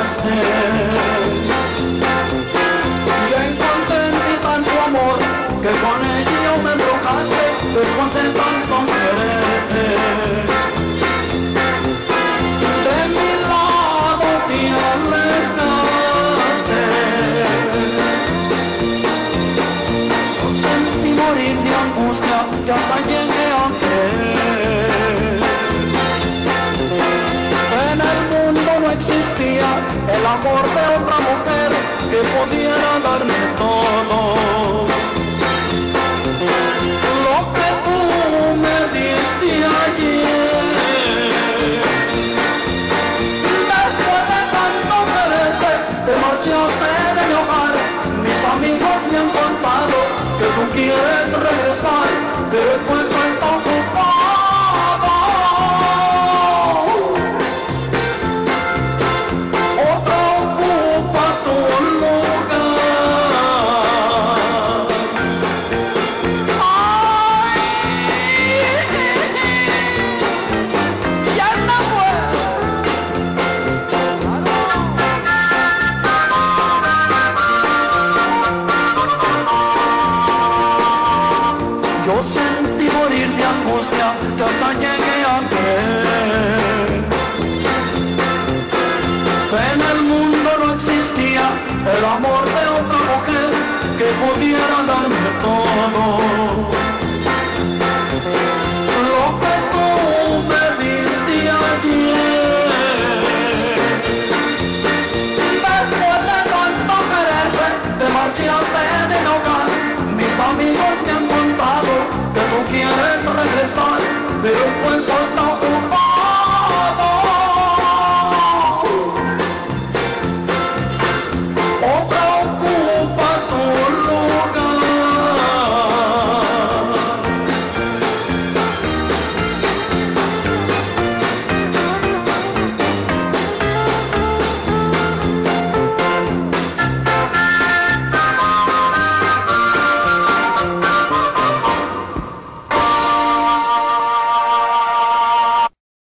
Yo encontré en ti tanto amor que con ello me embrujaste, después de tanto quererte. De mi lado te alejaste. Yo sentí morir de angustia que hasta llegué a creer. En el mundo no existía el amor de otra mujer que pudiera darme todo lo que tú me diste ayer. Después de tanto quererte, te marchaste de mi hogar. Mis amigos me han contado que tú quieres regresar, pero el puesto está ocupado. Yo sentí morir de angustia que hasta llegué a creer. En el mundo no existía el amor de otra mujer que pudiera darme todo lo que tú me diste ayer. Después de tanto quererte, te marchaste de mi hogar. Mis amigos me han contado que tú quieres regresar, pero el puesto está